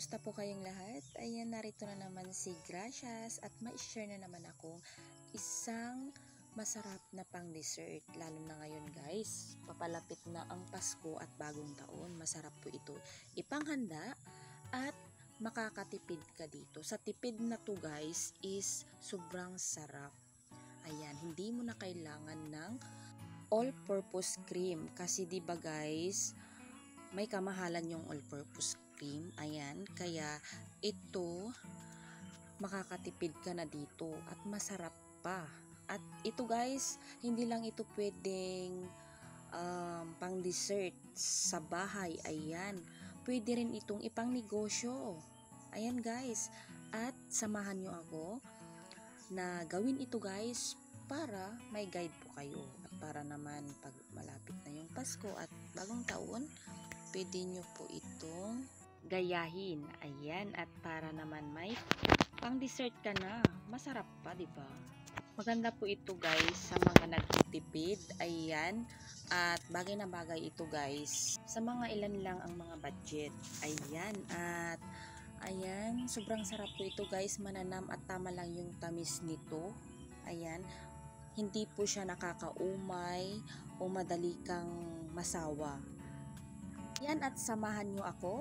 Kamusta po kayong lahat? Ayan, narito na naman si Gracias at ma-share na naman ako isang masarap na pang dessert. Lalo na ngayon guys, papalapit na ang Pasko at bagong taon. Masarap po ito ipanghanda at makakatipid ka dito. Sa tipid na to guys is sobrang sarap. Ayan, hindi mo na kailangan ng all-purpose cream kasi 'di ba guys, may kamahalan yung all-purpose cream. Ayan, kaya ito makakatipid ka na dito at masarap pa. At ito guys, hindi lang ito pwedeng pang dessert sa bahay. Ayan, pwede rin itong ipang negosyo. Ayan guys, at samahan nyo ako na gawin ito guys para may guide po kayo. At para naman pag malapit na yung Pasko at bagong taon, pwede nyo po itong gayahin. Ayan, at para naman may pang dessert ka na. Masarap pa, di ba? Maganda po ito guys sa mga nagtitipid. Ayan, at bagay na bagay ito guys sa mga ilan lang ang mga budget. Ayan, at ayan, sobrang sarap po ito guys. Mananam at tama lang yung tamis nito. Ayan, hindi po siya nakakaumay o madali kang masawa. Yan, at samahan nyo ako.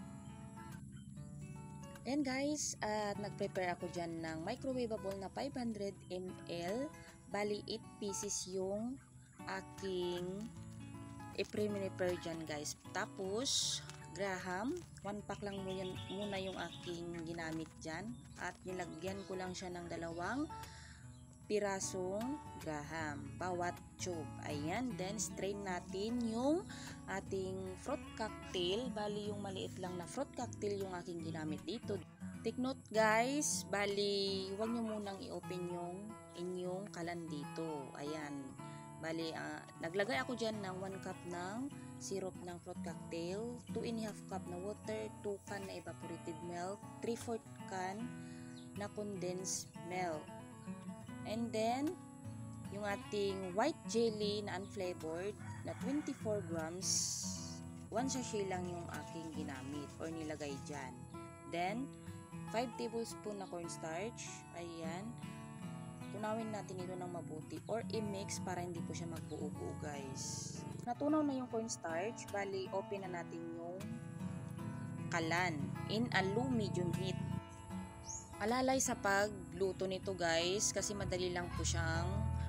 Ayan guys, at nag-prepare ako dyan ng microwavable na 500 ml. Bali 8 pieces yung aking i-prepare dyan guys. Tapos graham, 1 pack lang muna yung aking ginamit dyan. At nilagyan ko lang siya ng 2 pirasong graham bawat tube. Ayan, then strain natin yung ating fruit cocktail. Bali yung maliit lang na fruit cocktail yung aking ginamit dito. Take note guys, bali huwag nyo munang i-open yung inyong kalan dito. Ayan, bali naglagay ako dyan ng 1 cup ng syrup ng fruit cocktail, 2½ cup na water, 2 can na evaporated milk, 3/4 can na condensed milk. And then, yung ating white jelly na unflavored na 24 grams, 1 sachet lang yung aking ginamit or nilagay dyan. Then, 5 tablespoon na cornstarch. Ayan. Tunawin natin ito ng mabuti or i-mix para hindi po siya magbuo-buo guys. Natunaw na yung cornstarch, bali open na natin yung kalan in a low medium heat. Alalay sa pagluto nito guys kasi madali lang po siyang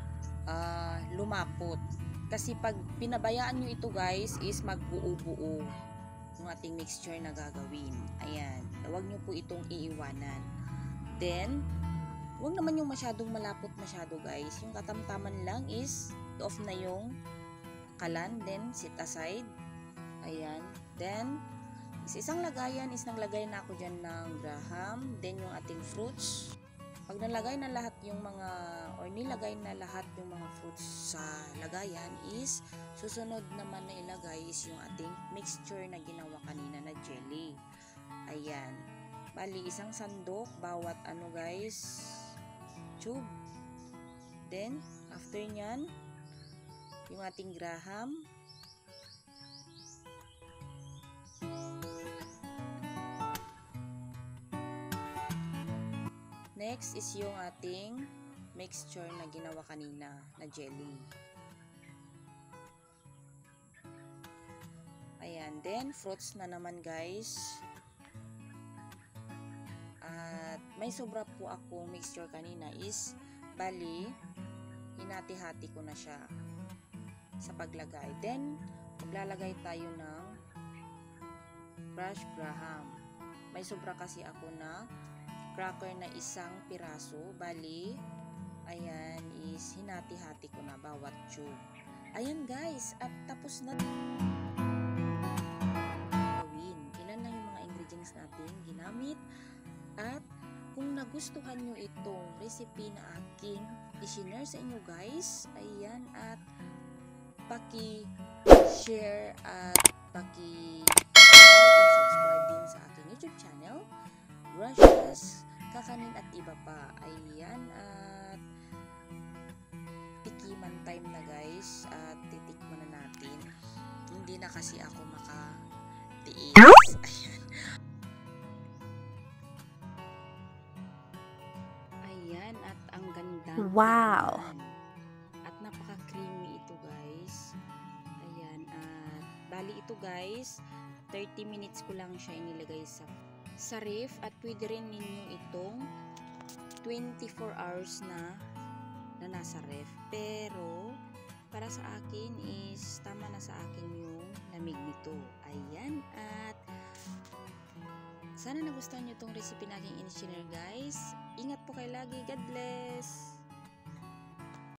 lumapot. Kasi pag pinabayaan nyo ito guys is magbuo-buo yung ating mixture na gagawin. Ayan, huwag nyo po itong iiwanan. Then, huwag naman yung masyadong malapot masyado guys. Yung katamtaman lang is off na yung kalan, then set aside. Ayan, then sa isang lagayan is naglagay na ako dyan ng graham, then yung ating fruits. Pag nalagay na lahat yung mga or nilagay na lahat yung mga fruits sa lagayan is susunod naman na ilagay is yung ating mixture na ginawa kanina na jelly. Ayan, bali isang sandok bawat ano guys tube. Then after nyan yung ating graham, next is yung ating mixture na ginawa kanina na jelly. Ayan, then fruits na naman guys. At may sobra po akong mixture kanina is bali hinati-hati ko na siya sa paglagay. Then maglalagay tayo ng crushed graham. May sobra kasi ako na cracker na 1 piraso, bali ayan is hinati-hati ko na bawat tube. Ayan guys, at tapos na gawin. Ilan lang yung mga ingredients natin ginamit. At kung nagustuhan nyo itong recipe na aking i-share sa inyo guys, ayan, at paki-share at paki-subscribe din sa aking YouTube channel Gracias Kakanin at iba pa. Ayan, at tikiman time na guys, at titikman na natin. Hindi na kasi ako makatiis. Ayan. Ayan, at ang ganda. Wow! At napaka-creamy ito guys. Ayan, at bali ito guys, 30 minutes ko lang siya inilagay sa ref, at pwede rin ninyo itong 24 hours na nasa ref. Pero para sa akin is tama na sa akin yung lamig nito. Ayan, at sana nagustuhan nyo itong recipe nating in-share guys. Ingat po kayo lagi. God bless!